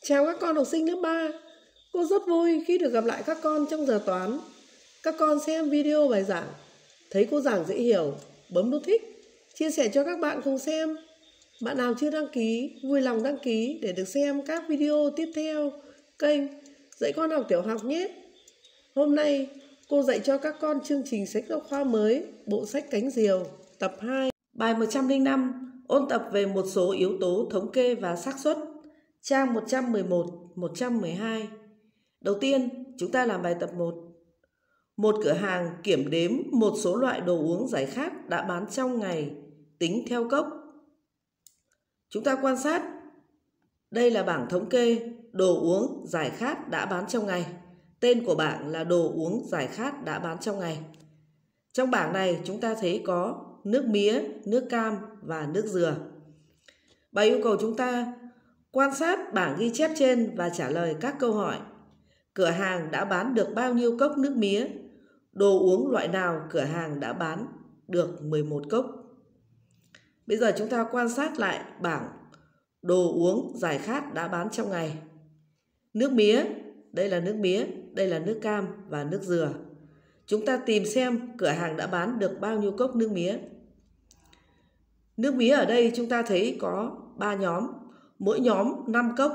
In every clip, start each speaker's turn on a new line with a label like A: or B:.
A: Chào các con học sinh lớp 3. Cô rất vui khi được gặp lại các con trong giờ toán. Các con xem video bài giảng, thấy cô giảng dễ hiểu, bấm nút thích, chia sẻ cho các bạn cùng xem. Bạn nào chưa đăng ký, vui lòng đăng ký để được xem các video tiếp theo kênh Dạy Con Học Tiểu Học nhé. Hôm nay, cô dạy cho các con chương trình sách giáo khoa mới, bộ sách Cánh Diều, tập 2. Bài 105, ôn tập về một số yếu tố thống kê và xác suất. Trang 111, 112. Đầu tiên, chúng ta làm bài tập 1. Một cửa hàng kiểm đếm một số loại đồ uống giải khát đã bán trong ngày, tính theo cốc. Chúng ta quan sát, đây là bảng thống kê đồ uống giải khát đã bán trong ngày. Tên của bảng là đồ uống giải khát đã bán trong ngày. Trong bảng này chúng ta thấy có nước mía, nước cam và nước dừa. Bài yêu cầu chúng ta quan sát bảng ghi chép trên và trả lời các câu hỏi. Cửa hàng đã bán được bao nhiêu cốc nước mía? Đồ uống loại nào cửa hàng đã bán được 11 cốc? Bây giờ chúng ta quan sát lại bảng đồ uống giải khát đã bán trong ngày. Nước mía, đây là nước mía, đây là nước cam và nước dừa. Chúng ta tìm xem cửa hàng đã bán được bao nhiêu cốc nước mía. Nước mía ở đây chúng ta thấy có 3 nhóm, mỗi nhóm 5 cốc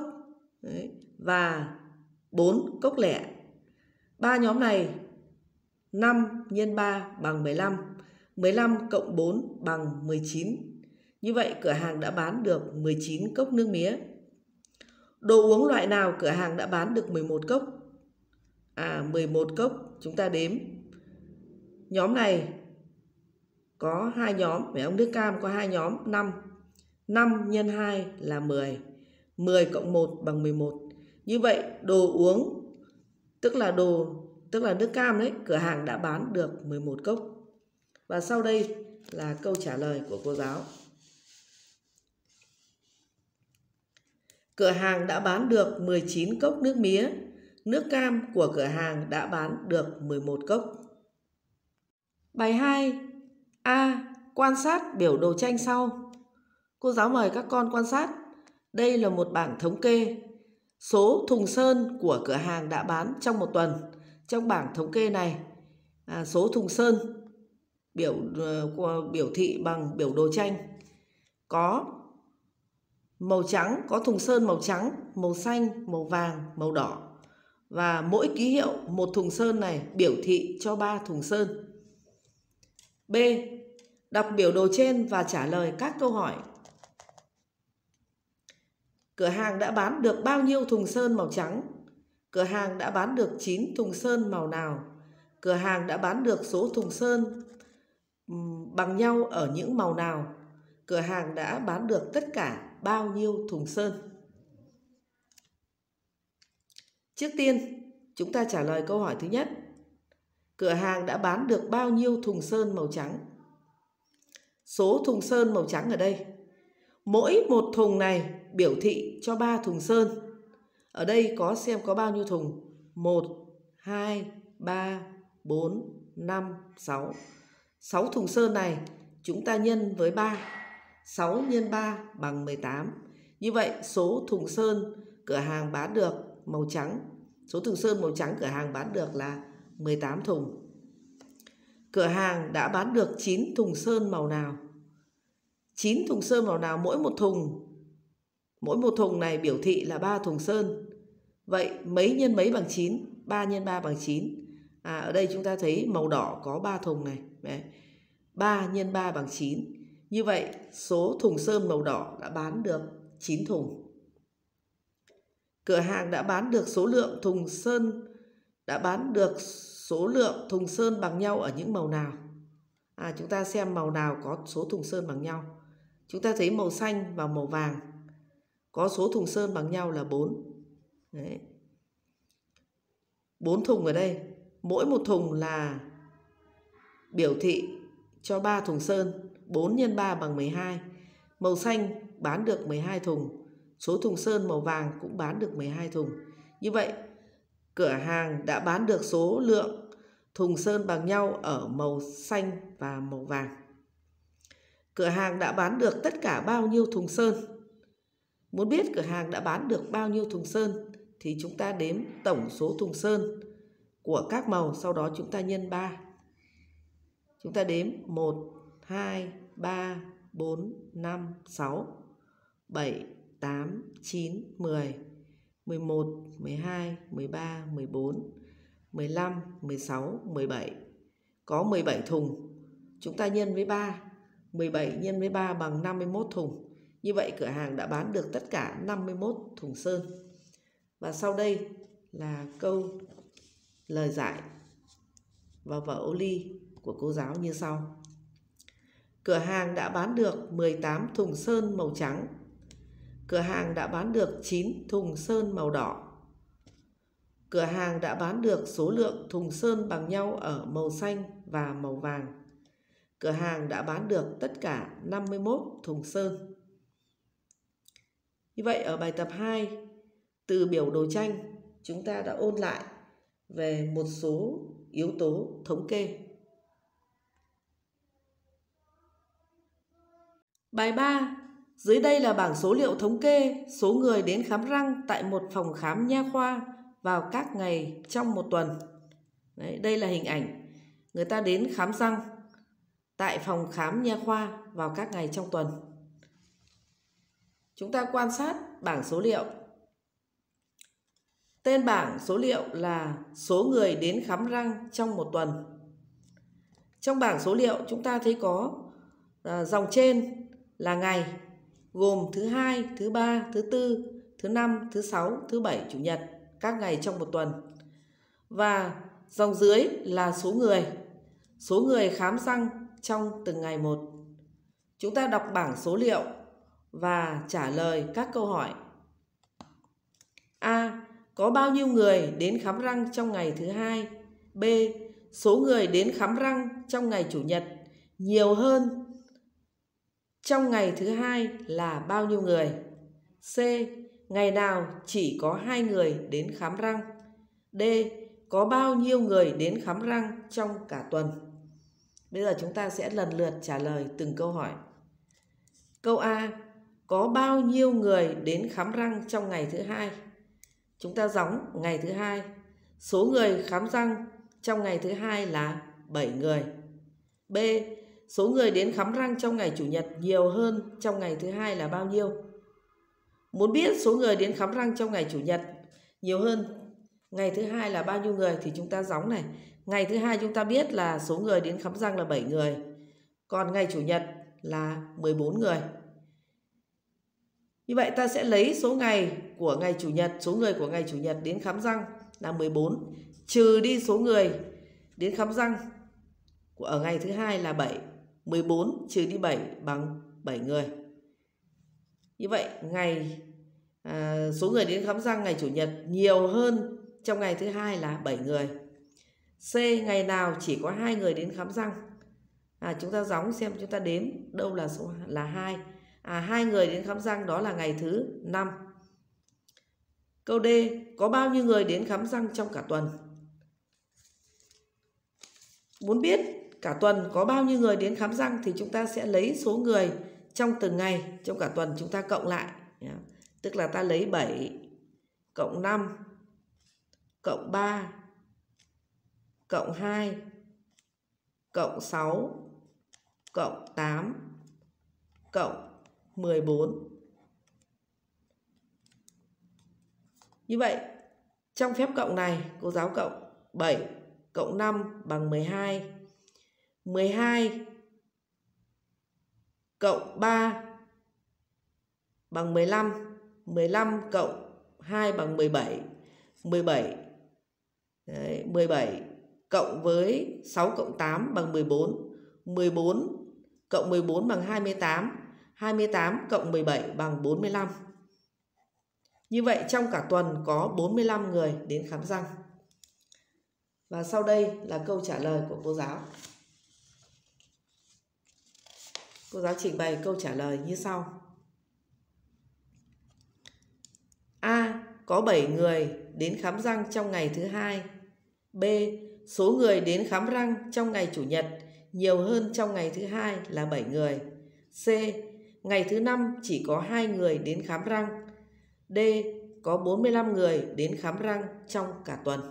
A: và 4 cốc lẻ. 3 nhóm này 5 x 3 bằng 15, 15 cộng 4 bằng 19. Như vậy cửa hàng đã bán được 19 cốc nước mía. Đồ uống loại nào cửa hàng đã bán được 11 cốc? 11 cốc, chúng ta đếm. Nhóm này có 2 nhóm, phải không? Nước cam có 2 nhóm, 5. 5 x 2 là 10. 10 cộng 1 bằng 11. Như vậy đồ uống tức là nước cam đấy, cửa hàng đã bán được 11 cốc. Và sau đây là câu trả lời của cô giáo. Cửa hàng đã bán được 19 cốc nước mía. Nước cam của cửa hàng đã bán được 11 cốc. Bài 2. A. Quan sát biểu đồ tranh sau. Cô giáo mời các con quan sát. Đây là một bảng thống kê số thùng sơn của cửa hàng đã bán trong một tuần. Trong bảng thống kê này, số thùng sơn biểu thị bằng biểu đồ tranh. Có màu trắng, có thùng sơn màu trắng, màu xanh, màu vàng, màu đỏ. Và mỗi ký hiệu một thùng sơn này biểu thị cho 3 thùng sơn. B. Đọc biểu đồ trên và trả lời các câu hỏi. Cửa hàng đã bán được bao nhiêu thùng sơn màu trắng? Cửa hàng đã bán được 9 thùng sơn màu nào? Cửa hàng đã bán được số thùng sơn bằng nhau ở những màu nào? Cửa hàng đã bán được tất cả bao nhiêu thùng sơn? Trước tiên, chúng ta trả lời câu hỏi thứ nhất. Cửa hàng đã bán được bao nhiêu thùng sơn màu trắng? Số thùng sơn màu trắng ở đây. Mỗi một thùng này biểu thị cho 3 thùng sơn. Ở đây có xem có bao nhiêu thùng? 1, 2, 3, 4, 5, 6. 6 thùng sơn này chúng ta nhân với 3. 6 x 3 bằng 18. Như vậy số thùng sơn cửa hàng bán được màu trắng. Số thùng sơn màu trắng cửa hàng bán được là 18 thùng. Cửa hàng đã bán được 9 thùng sơn màu nào? 9 thùng sơn màu nào? Mỗi một thùng này biểu thị là 3 thùng sơn. Vậy mấy nhân mấy bằng 9? 3 x 3 bằng 9. Ở đây chúng ta thấy màu đỏ có 3 thùng này. Đấy. 3 x 3 bằng 9. Như vậy số thùng sơn màu đỏ đã bán được 9 thùng. Cửa hàng đã bán được số lượng thùng sơn bằng nhau ở những màu nào? Chúng ta xem màu nào có số thùng sơn bằng nhau. Chúng ta thấy màu xanh và màu vàng có số thùng sơn bằng nhau là 4. Đấy. 4 thùng ở đây. Mỗi một thùng là biểu thị cho 3 thùng sơn. 4 x 3 bằng 12. Màu xanh bán được 12 thùng. Số thùng sơn màu vàng cũng bán được 12 thùng. Như vậy, cửa hàng đã bán được số lượng thùng sơn bằng nhau ở màu xanh và màu vàng. Cửa hàng đã bán được tất cả bao nhiêu thùng sơn? Muốn biết cửa hàng đã bán được bao nhiêu thùng sơn thì chúng ta đếm tổng số thùng sơn của các màu, sau đó chúng ta nhân 3. Chúng ta đếm 1, 2, 3, 4, 5, 6, 7, 8, 9, 10, 11, 12, 13, 14, 15, 16, 17. Có 17 thùng. Chúng ta nhân với 3. 17 nhân với 3 bằng 51 thùng. Như vậy cửa hàng đã bán được tất cả 51 thùng sơn. Và sau đây là câu lời giải vào vở ô ly của cô giáo như sau. Cửa hàng đã bán được 18 thùng sơn màu trắng. Cửa hàng đã bán được 9 thùng sơn màu đỏ. Cửa hàng đã bán được số lượng thùng sơn bằng nhau ở màu xanh và màu vàng. Cửa hàng đã bán được tất cả 51 thùng sơn. Như vậy ở bài tập 2, từ biểu đồ tranh, chúng ta đã ôn lại về một số yếu tố thống kê. Bài 3. Dưới đây là bảng số liệu thống kê số người đến khám răng tại một phòng khám nha khoa vào các ngày trong một tuần. Đây là hình ảnh người ta đến khám răng tại phòng khám nha khoa vào các ngày trong tuần. Chúng ta quan sát bảng số liệu. Tên bảng số liệu là số người đến khám răng trong một tuần. Trong bảng số liệu chúng ta thấy có dòng trên là ngày, gồm thứ 2, thứ 3, thứ 4, thứ 5, thứ 6, thứ 7, chủ nhật, các ngày trong một tuần. Và dòng dưới là số người khám răng trong từng ngày một. Chúng ta đọc bảng số liệu và trả lời các câu hỏi. A. Có bao nhiêu người đến khám răng trong ngày thứ 2? B. Số người đến khám răng trong ngày chủ nhật nhiều hơn trong ngày thứ 2 là bao nhiêu người? C. Ngày nào chỉ có 2 người đến khám răng? D. Có bao nhiêu người đến khám răng trong cả tuần? Bây giờ chúng ta sẽ lần lượt trả lời từng câu hỏi. Câu A. Có bao nhiêu người đến khám răng trong ngày thứ 2? Chúng ta gióng ngày thứ 2. Số người khám răng trong ngày thứ 2 là 7 người. B. Số người đến khám răng trong ngày chủ nhật nhiều hơn trong ngày thứ 2 là bao nhiêu? Muốn biết số người đến khám răng trong ngày chủ nhật nhiều hơn ngày thứ 2 là bao nhiêu người thì chúng ta gióng này. Ngày thứ 2 chúng ta biết là số người đến khám răng là 7 người. Còn ngày chủ nhật là 14 người. Như vậy ta sẽ lấy số ngày của ngày chủ nhật, số người của ngày chủ nhật đến khám răng là 14, trừ đi số người đến khám răng ở ngày thứ 2 là 7. 14 trừ đi 7 bằng 7 người. Như vậy số người đến khám răng ngày chủ nhật nhiều hơn trong ngày thứ 2 là 7 người. C. Ngày nào chỉ có 2 người đến khám răng? Chúng ta gióng xem, chúng ta đếm đâu là số là 2. 2 người đến khám răng đó là ngày thứ 5. Câu D. Có bao nhiêu người đến khám răng trong cả tuần? Muốn biết cả tuần có bao nhiêu người đến khám răng thì chúng ta sẽ lấy số người trong từng ngày trong cả tuần chúng ta cộng lại. Tức là ta lấy 7 cộng 5 cộng 3 cộng 2 cộng 6 cộng 8 cộng 14. Như vậy trong phép cộng này cô giáo cộng 7 cộng 5 bằng 12. 12 cộng 3 bằng 15. 15 cộng 2 bằng 17. 17 cộng với 6 cộng 8 bằng 14. 14 cộng 14 bằng 28. 28 cộng 17 bằng 45. Như vậy trong cả tuần có 45 người đến khám răng. Và sau đây là câu trả lời của cô giáo. Cô giáo trình bày câu trả lời như sau. A. Có 7 người đến khám răng trong ngày thứ 2. B. Số người đến khám răng trong ngày chủ nhật nhiều hơn trong ngày thứ 2 là 7 người. C. ngày thứ 5 chỉ có 2 người đến khám răng. D. Có 45 người đến khám răng trong cả tuần.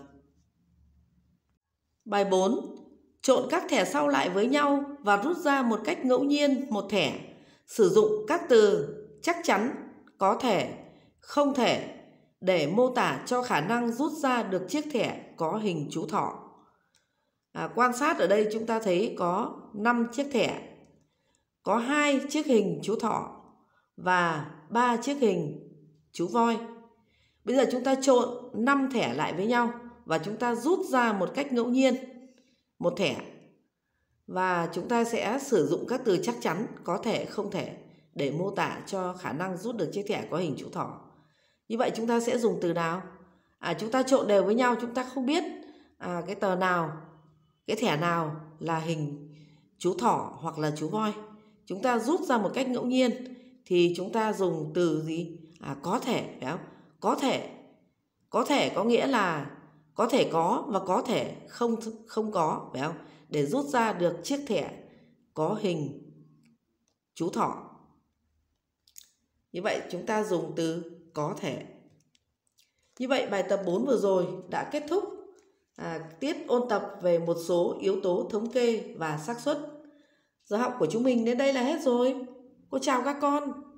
A: Bài 4. Trộn các thẻ sau lại với nhau và rút ra một cách ngẫu nhiên một thẻ. Sử dụng các từ chắc chắn, có thể, không thể để mô tả cho khả năng rút ra được chiếc thẻ có hình chú thỏ. Quan sát ở đây chúng ta thấy có 5 chiếc thẻ, có 2 chiếc hình chú thỏ và 3 chiếc hình chú voi. Bây giờ chúng ta trộn 5 thẻ lại với nhau và chúng ta rút ra một cách ngẫu nhiên một thẻ. Và chúng ta sẽ sử dụng các từ chắc chắn, có thể, không thể để mô tả cho khả năng rút được chiếc thẻ có hình chú thỏ. Như vậy chúng ta sẽ dùng từ nào? Chúng ta trộn đều với nhau, chúng ta không biết cái tờ nào, cái thẻ nào là hình chú thỏ hoặc là chú voi. Chúng ta rút ra một cách ngẫu nhiên thì chúng ta dùng từ gì? Có thể, phải không? Có thể có nghĩa là có thể có và có thể không có, phải không? Để rút ra được chiếc thẻ có hình chú thỏ. Như vậy chúng ta dùng từ có thể. Như vậy bài tập 4 vừa rồi đã kết thúc tiết ôn tập về một số yếu tố thống kê và xác suất. Giờ học của chúng mình đến đây là hết rồi. Cô chào các con.